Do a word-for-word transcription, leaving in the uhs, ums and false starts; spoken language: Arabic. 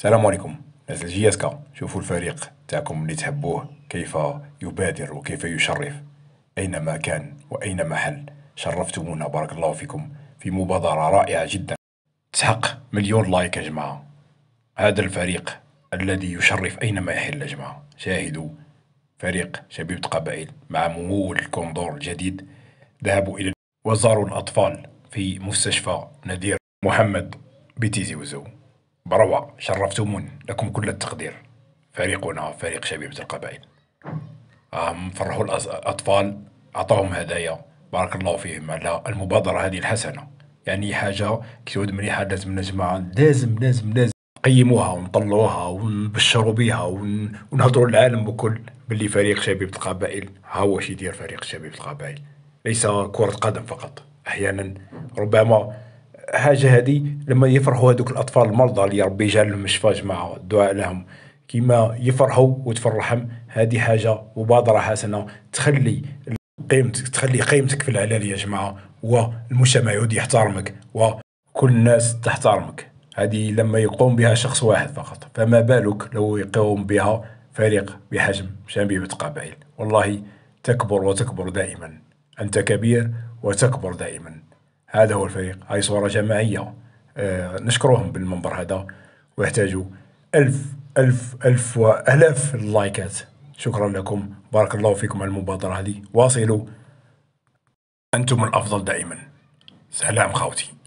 السلام عليكم ناس الجياسكا. شوفوا الفريق تاعكم اللي تحبوه كيف يبادر وكيف يشرف أينما كان وأينما حل. شرفتمونا، بارك الله فيكم في مبادرة رائعة جدا تحق مليون لايك يا جماعة. هذا الفريق الذي يشرف أينما يحل يا جماعة. شاهدوا فريق شبيبة قبائل مع ممول الكوندور الجديد ذهبوا إلى وزاروا الأطفال في مستشفى نذير محمد بتيزي وزو. بروعة، شرفتمون، لكم كل التقدير. فريقنا فريق شبيبة القبائل. آم فرحوا الأطفال، أعطاهم هدايا، بارك الله فيهم على المبادرة هذه الحسنة. يعني حاجة كتود مليحة، لازم يا جماعة لازم لازم لازم نقيموها ونطلعوها ونبشروا بها ون... ونهضروا للعالم بكل باللي فريق شبيبة القبائل ها هو واش يدير. فريق شبيبة القبائل ليس كرة قدم فقط، أحيانا ربما حاجة هذه لما يفرحوا هذوك الأطفال المرضى اللي ربي يجعل لهم الشفاء جماعة، الدعاء لهم كيما يفرحوا وتفرحهم. هذه حاجة مبادرة حسنة تخلي قيمتك تخلي قيمتك في العلالي يا جماعة، والمجتمع يعود يحترمك وكل الناس تحترمك. هذه لما يقوم بها شخص واحد فقط، فما بالك لو يقوم بها فريق بحجم شبيبة قبائل. والله تكبر وتكبر دائما، أنت كبير وتكبر دائما. هذا هو الفريق، هاي صورة جماعية. آه نشكرهم بالمنبر هذا، ويحتاجوا ألف ألف ألف وألاف اللايكات. شكرا لكم، بارك الله فيكم على المبادرة هذه. واصلوا، أنتم الأفضل دائما. سلام خوتي.